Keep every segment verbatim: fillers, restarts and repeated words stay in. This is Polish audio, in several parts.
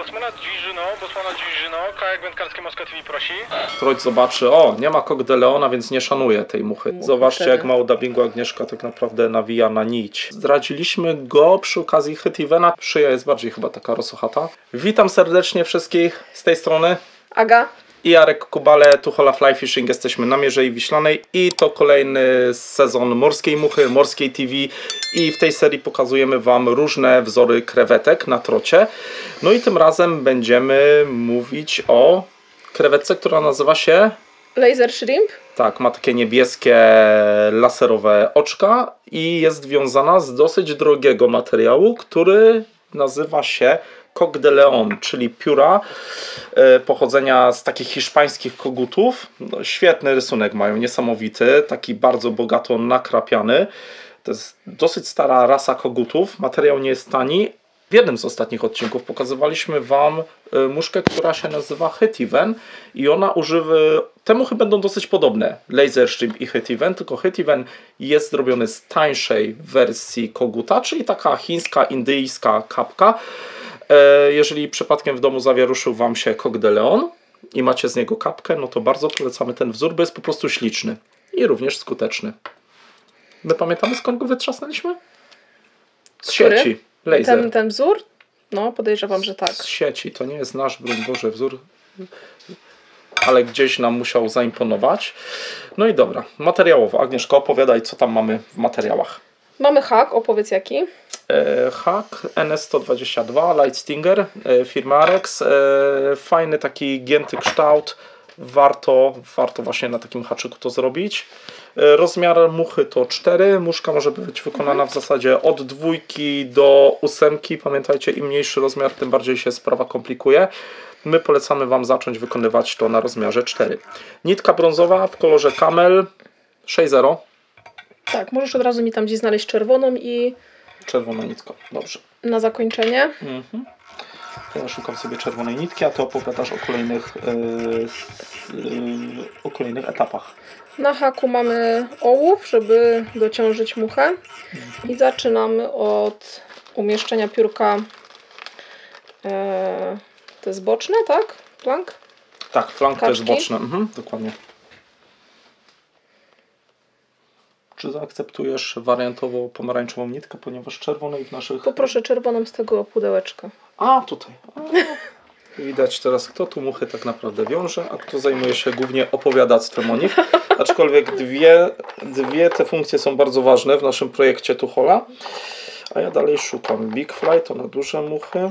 Bosmana Dziżyno, Bosmana Dziżyno, kajak wędkarski Moskwa T V prosi. Troć zobaczy, o, nie ma Coq de Leona, więc nie szanuje tej muchy. Zobaczcie, jak mało dubbingu Agnieszka tak naprawdę nawija na nić. Zdradziliśmy go przy okazji Hetivena. Szyja jest bardziej chyba taka rosochata. Witam serdecznie wszystkich z tej strony. Aga. I Jarek Kubale, Tuchola Fly Fishing. Jesteśmy na Mierzei Wiślanej i to kolejny sezon Morskiej Muchy, Morskiej T V i w tej serii pokazujemy Wam różne wzory krewetek na trocie. No i tym razem będziemy mówić o krewetce, która nazywa się... Laser Shrimp. Tak, ma takie niebieskie laserowe oczka i jest wiązana z dosyć drogiego materiału, który nazywa się Coq de Leon, czyli pióra e, pochodzenia z takich hiszpańskich kogutów. No, świetny rysunek mają, niesamowity, taki bardzo bogato nakrapiany. To jest dosyć stara rasa kogutów, materiał nie jest tani. W jednym z ostatnich odcinków pokazywaliśmy Wam e, muszkę, która się nazywa Hetiven i ona używa... Te muchy będą dosyć podobne, Laser Shrimp i Hetiven, tylko Hetiven jest zrobiony z tańszej wersji koguta, czyli taka chińska, indyjska kapka. Jeżeli przypadkiem w domu zawieruszył Wam się Coq de Leon i macie z niego kapkę, no to bardzo polecamy ten wzór, bo jest po prostu śliczny i również skuteczny. My pamiętamy, skąd go wytrzasnęliśmy? Z Który? sieci. Laser. Ten, ten wzór? No, podejrzewam, że tak. Z sieci. To nie jest nasz, broń Boże, wzór, ale gdzieś nam musiał zaimponować. No i dobra, materiałowo. Agnieszko, opowiadaj, co tam mamy w materiałach. Mamy hak, opowiedz jaki. Hak N S sto dwadzieścia dwa Light Stinger firmy Arex. Fajny taki gięty kształt. Warto, warto właśnie na takim haczyku to zrobić. Rozmiar muchy to cztery. Muszka może być wykonana w zasadzie od dwójki do ósemki. Pamiętajcie, im mniejszy rozmiar, tym bardziej się sprawa komplikuje. My polecamy Wam zacząć wykonywać to na rozmiarze cztery. Nitka brązowa w kolorze Camel sześć zero. Tak, możesz od razu mi tam gdzieś znaleźć czerwoną i... Czerwona nitka, dobrze. Na zakończenie. Mhm. To ja szukam sobie czerwonej nitki, a Ty opowiadasz o kolejnych, yy, yy, o kolejnych etapach. Na haku mamy ołów, żeby dociążyć muchę. Mhm. I zaczynamy od umieszczenia piórka. Yy, to jest boczne, tak? Flank? Tak, flank to jest boczne, mhm, dokładnie. Czy zaakceptujesz wariantowo pomarańczową nitkę, ponieważ czerwonej w naszych... Poproszę czerwoną z tego pudełeczka. A, tutaj. A, widać teraz, kto tu muchy tak naprawdę wiąże, a kto zajmuje się głównie opowiadactwem o nich. Aczkolwiek dwie, dwie te funkcje są bardzo ważne w naszym projekcie Tuchola. A ja dalej szukam. Big Fly to na duże muchy.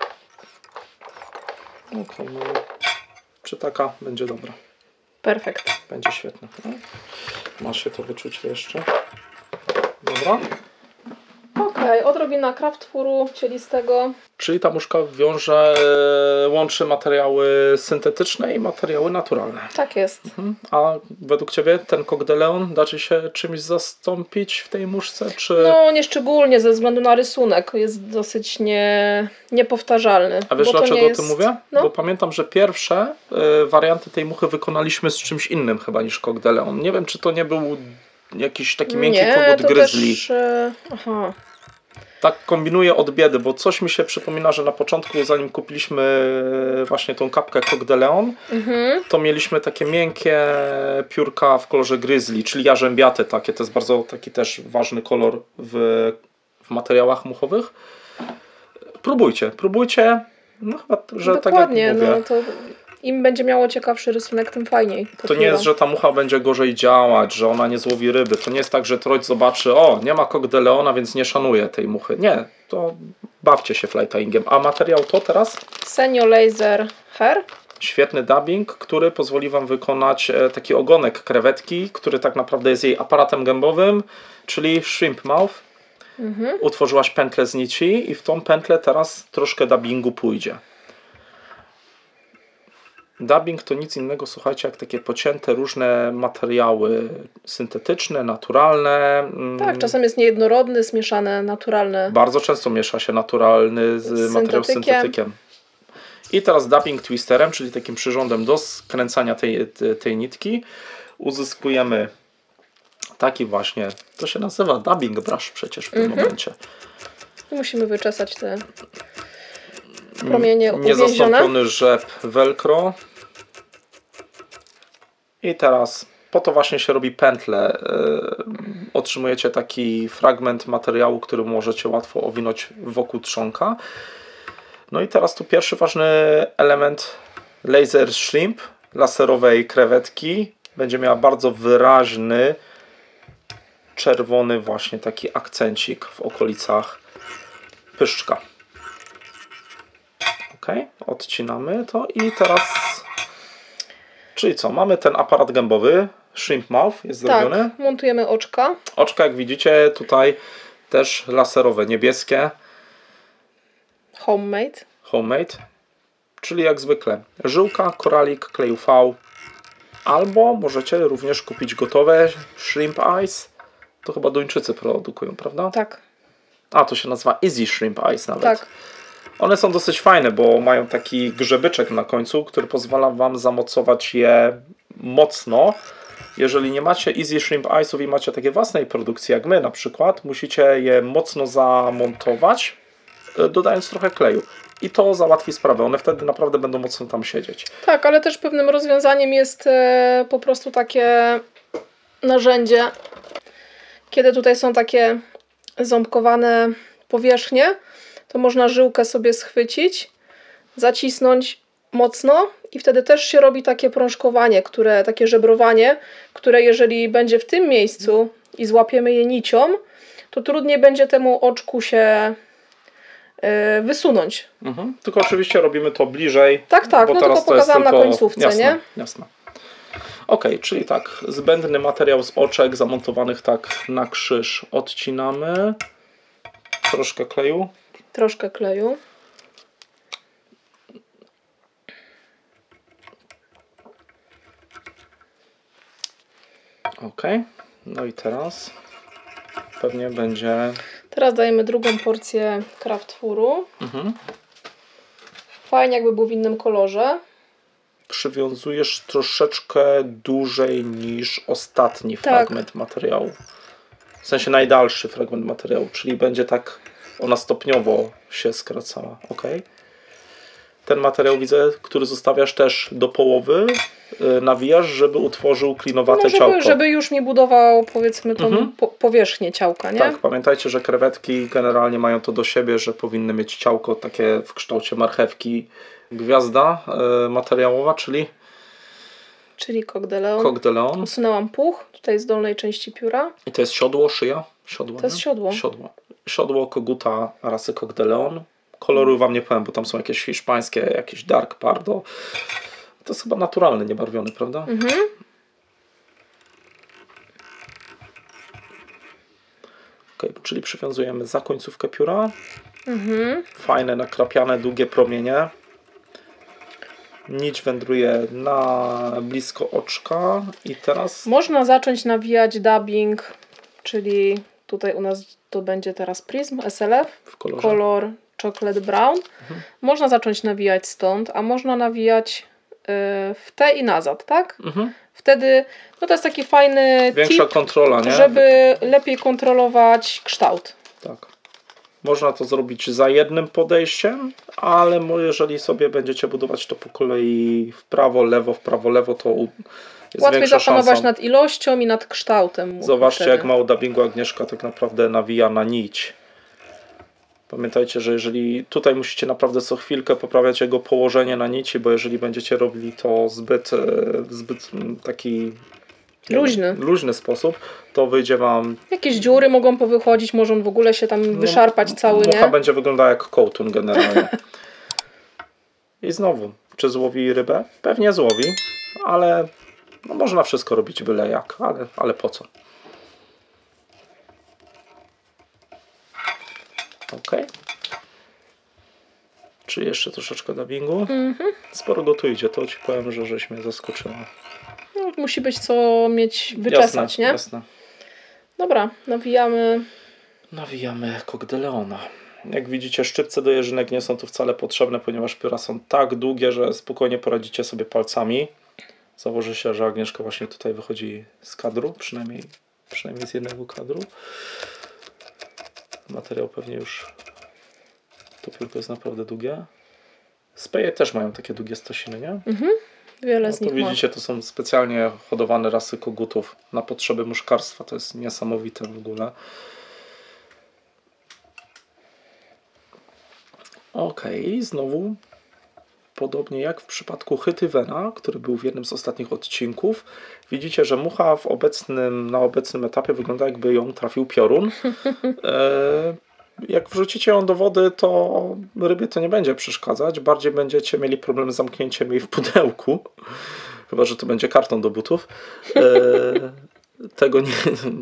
Okej, no. Czy taka będzie dobra? Perfekt. Będzie świetne. Masz się to wyczucie jeszcze. Dobra. Okej, okay, odrobina kraftfuru cielistego. Czyli ta muszka wiąże, łączy materiały syntetyczne i materiały naturalne. Tak jest. Mhm. A według Ciebie ten Coq de Leon da Ci się czymś zastąpić w tej muszce? Czy... No nieszczególnie ze względu na rysunek. Jest dosyć nie, niepowtarzalny. A wiesz, dlaczego jest... o tym mówię? No. Bo pamiętam, że pierwsze y, warianty tej muchy wykonaliśmy z czymś innym chyba niż Coq de Leon. Nie wiem, czy to nie był jakiś taki miękki nie, kogut to gryzli. Też, e... Aha. Tak kombinuję od biedy, bo coś mi się przypomina, że na początku, zanim kupiliśmy właśnie tą kapkę Coq de Leon, Mhm. to mieliśmy takie miękkie piórka w kolorze gryzli, czyli jarzębiate takie. To jest bardzo taki też ważny kolor w, w materiałach muchowych. Próbujcie, próbujcie. No chyba, że Dokładnie, tak jak mówię. no to im będzie miało ciekawszy rysunek, tym fajniej. To, to nie jest, że ta mucha będzie gorzej działać, że ona nie złowi ryby. To nie jest tak, że troć zobaczy, o, nie ma Coq de Leona, więc nie szanuje tej muchy. Nie, to bawcie się flytyingiem. A materiał to teraz? Senio Laser Hair. Świetny dubbing, który pozwoli Wam wykonać taki ogonek krewetki, który tak naprawdę jest jej aparatem gębowym, czyli shrimp mouth. Mhm. Utworzyłaś pętlę z nici i w tą pętlę teraz troszkę dubbingu pójdzie. Dubbing to nic innego, słuchajcie, jak takie pocięte różne materiały syntetyczne, naturalne. Tak, czasem jest niejednorodny, zmieszane naturalne. Bardzo często miesza się naturalny z, z materiał syntetykiem. I teraz dubbing twisterem, czyli takim przyrządem do skręcania tej, tej nitki, uzyskujemy taki właśnie, to się nazywa dubbing brush przecież w tym mhm. momencie. I musimy wyczesać te promienie uwięzione. Niezastąpiony rzep velcro. I teraz po to właśnie się robi pętlę. Yy, otrzymujecie taki fragment materiału, który możecie łatwo owinąć wokół trzonka. No i teraz tu pierwszy ważny element laser shrimp, laserowej krewetki. Będzie miała bardzo wyraźny czerwony właśnie taki akcencik w okolicach pyszczka. Ok, odcinamy to i teraz, czyli co, mamy ten aparat gębowy, shrimp mouth jest zrobiony. Tak, montujemy oczka. Oczka, jak widzicie, tutaj też laserowe, niebieskie. Homemade. Homemade, czyli jak zwykle żyłka, koralik, klej U V, albo możecie również kupić gotowe shrimp eyes. To chyba Duńczycy produkują, prawda? Tak. A, to się nazywa Easy Shrimp Eyes nawet. Tak. One są dosyć fajne, bo mają taki grzebyczek na końcu, który pozwala Wam zamocować je mocno. Jeżeli nie macie Easy Shrimp Eyesów i macie takie własnej produkcji, jak my na przykład, musicie je mocno zamontować, dodając trochę kleju. I to załatwi sprawę. One wtedy naprawdę będą mocno tam siedzieć. Tak, ale też pewnym rozwiązaniem jest e, po prostu takie narzędzie, kiedy tutaj są takie ząbkowane powierzchnie, to można żyłkę sobie schwycić, zacisnąć mocno i wtedy też się robi takie prążkowanie, które, takie żebrowanie, które jeżeli będzie w tym miejscu i złapiemy je nicią, to trudniej będzie temu oczku się yy, wysunąć. Mhm. Tylko oczywiście robimy to bliżej. Tak, tak, bo no teraz tylko pokazałam to jest na tylko... końcówce, jasne, nie? Jasne. Ok, czyli tak, zbędny materiał z oczek zamontowanych tak na krzyż odcinamy. Troszkę kleju. Troszkę kleju. Ok, no i teraz pewnie będzie... Teraz dajemy drugą porcję kraftfuru. Mhm. Fajnie jakby był w innym kolorze. Przywiązujesz troszeczkę dłużej niż ostatni Tak. fragment materiału. W sensie najdalszy fragment materiału, czyli będzie tak ona stopniowo się skracała. Ok. Ten materiał widzę, który zostawiasz też do połowy, yy, nawijasz, żeby utworzył klinowate No, żeby, ciałko. żeby już mi budował, powiedzmy, tą Mhm. po powierzchnię ciałka, nie? Tak, pamiętajcie, że krewetki generalnie mają to do siebie, że powinny mieć ciałko takie w kształcie marchewki. Gwiazda yy, materiałowa, czyli Czyli coq de leon. coq de leon. Usunęłam puch, tutaj z dolnej części pióra. I to jest siodło, szyja? Siodło, To jest nie? siodło. Siodło. Siodło koguta rasy coq de leon. Koloru wam nie powiem, bo tam są jakieś hiszpańskie, jakieś dark pardo. To jest chyba naturalny, niebarwiony, prawda? Mhm. Ok, czyli przywiązujemy za końcówkę pióra. Mhm. Fajne, nakrapiane, długie promienie. Nić wędruje na blisko oczka i teraz... Można zacząć nawijać dubbing, czyli tutaj u nas to będzie teraz Prism S L F, w kolorze. kolor chocolate brown. Mhm. Można zacząć nawijać stąd, a można nawijać y, w te i nazad, tak? Mhm. Wtedy, no to jest taki fajny Większa tip, kontrola, nie? żeby lepiej kontrolować kształt. Tak. Można to zrobić za jednym podejściem, ale jeżeli sobie będziecie budować to po kolei w prawo, lewo, w prawo, lewo, to jest Łatwiej większa zapanować szansa. nad ilością i nad kształtem. Zobaczcie, wtedy. jak mało dubbingu Agnieszka tak naprawdę nawija na nić. Pamiętajcie, że jeżeli tutaj musicie naprawdę co chwilkę poprawiać jego położenie na nici, bo jeżeli będziecie robili to zbyt, w zbyt taki Luźny. luźny sposób, to wyjdzie wam... Jakieś dziury mogą powychodzić, może on w ogóle się tam wyszarpać cały, Mucha nie? będzie wyglądała jak kołtun generalnie. I znowu, czy złowi rybę? Pewnie złowi, ale no można wszystko robić byle jak, ale, ale po co? Ok. Czy jeszcze troszeczkę dubbingu? Mhm. Sporo gotujcie, to ci powiem, że żeś mnie zaskoczyła. No, musi być co mieć, wyczesać, jasne, nie? Jasne. Dobra, nawijamy. Nawijamy coq de leona. Jak widzicie, szczypce do jeżynek nie są tu wcale potrzebne, ponieważ pióra są tak długie, że spokojnie poradzicie sobie palcami. Założę się, że Agnieszka właśnie tutaj wychodzi z kadru, przynajmniej, przynajmniej z jednego kadru. Materiał pewnie już... To piórko jest naprawdę długie. Speje też mają takie długie stosiny, nie? Mhm. Wiele No z to nich widzicie, to są specjalnie hodowane rasy kogutów na potrzeby muszkarstwa. To jest niesamowite w ogóle. Okej, okay, znowu podobnie jak w przypadku Chytywena, który był w jednym z ostatnich odcinków, widzicie, że mucha w obecnym, na obecnym etapie wygląda, jakby ją trafił piorun. E, jak wrzucicie ją do wody, to rybie to nie będzie przeszkadzać. Bardziej będziecie mieli problem z zamknięciem jej w pudełku. Chyba że to będzie karton do butów. E, tego nie...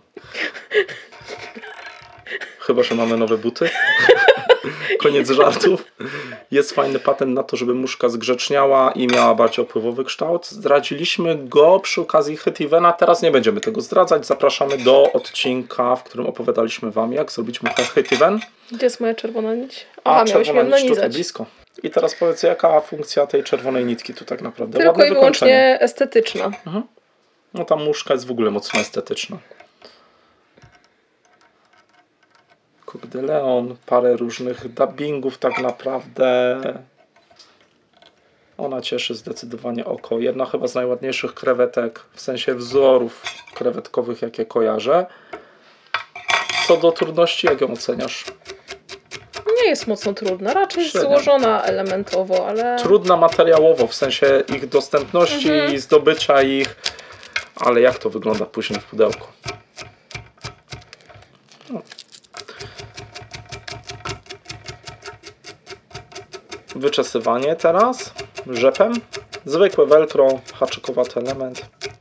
Chyba że mamy nowe buty. Koniec żartów. Jest fajny patent na to, żeby muszka zgrzeczniała i miała bardziej opływowy kształt. Zdradziliśmy go przy okazji Chytywena. Teraz nie będziemy tego zdradzać. Zapraszamy do odcinka, w którym opowiadaliśmy wam, jak zrobić muchę Chytywen. Gdzie jest moja czerwona nić? A Aha, miałeś czerwona ją nić tutaj nanizać. blisko. I teraz powiedz, jaka funkcja tej czerwonej nitki tu tak naprawdę? Tylko Ładne i wyłącznie wykończenie. estetyczna. Mhm. No ta muszka jest w ogóle mocno estetyczna. Kurde Leon, parę różnych dubbingów tak naprawdę. Ona cieszy zdecydowanie oko. Jedna chyba z najładniejszych krewetek, w sensie wzorów krewetkowych, jakie kojarzę. Co do trudności, jak ją oceniasz? Nie jest mocno trudna, raczej Średnio. złożona elementowo, ale... Trudna materiałowo, w sensie ich dostępności Mhm. i zdobycia ich. Ale jak to wygląda później w pudełku? No. Wyczesywanie teraz rzepem. Zwykłe velcro, haczykowaty element.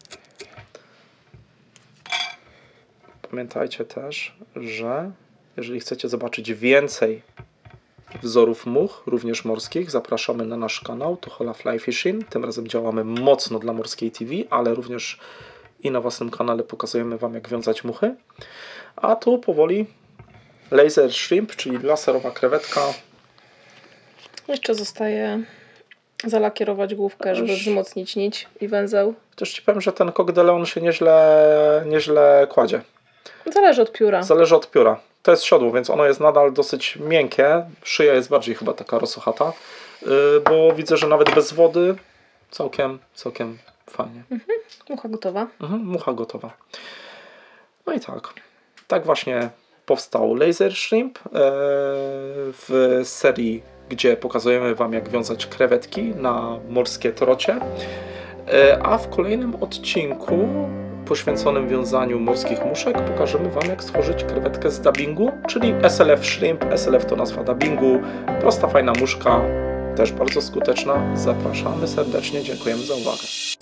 Pamiętajcie też, że jeżeli chcecie zobaczyć więcej wzorów much, również morskich, zapraszamy na nasz kanał Tuchola Fly Fishing. Tym razem działamy mocno dla Morskiej T V, ale również i na własnym kanale pokazujemy wam, jak wiązać muchy. A tu powoli laser shrimp, czyli laserowa krewetka. Jeszcze zostaje zalakierować główkę, żeby Już. wzmocnić nić i węzeł. Chociaż ci powiem, że ten Coq de Leon się nieźle, nieźle kładzie. Zależy od pióra. Zależy od pióra. To jest siodło, więc ono jest nadal dosyć miękkie. Szyja jest bardziej chyba taka rosochata, yy, bo widzę, że nawet bez wody całkiem, całkiem fajnie. Mhm. Mucha gotowa. Mhm, mucha gotowa. No i tak. Tak właśnie powstał Laser Shrimp yy, w serii, gdzie pokazujemy wam, jak wiązać krewetki na morskie trocie. Yy, a w kolejnym odcinku poświęconym wiązaniu morskich muszek pokażemy wam, jak stworzyć krewetkę z dubbingu, czyli S L F Shrimp. S L F to nazwa dubbingu. Prosta, fajna muszka, też bardzo skuteczna. Zapraszamy serdecznie, dziękujemy za uwagę.